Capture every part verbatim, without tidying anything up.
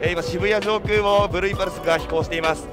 えー、今渋谷上空をブルーインパルスが飛行しています。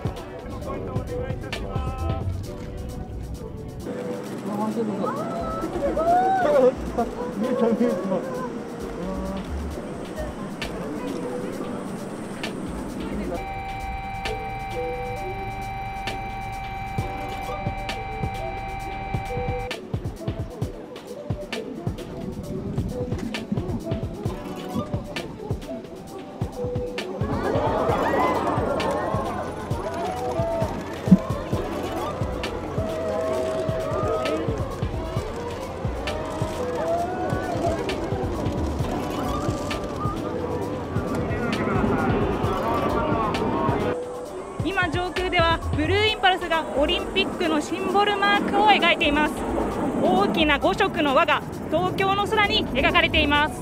今上空ではブルーインパルスがオリンピックのシンボルマークを描いています。大きなご色の輪が東京の空に描かれています。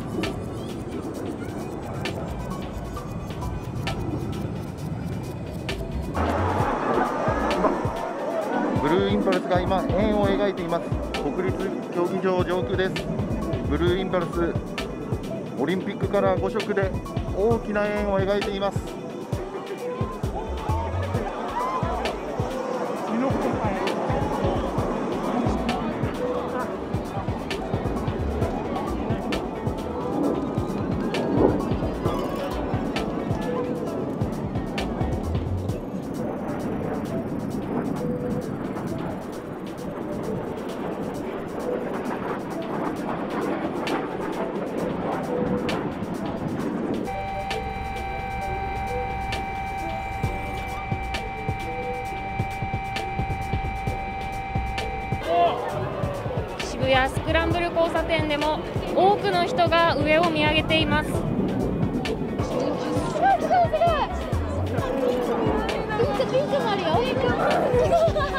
ブルーインパルスが今円を描いています。国立競技場上空です。ブルーインパルスオリンピックカラーご色で大きな円を描いています。 渋谷スクランブル交差点でも多くの人が上を見上げています。すごいすごいすごい。ピンクもあるよ。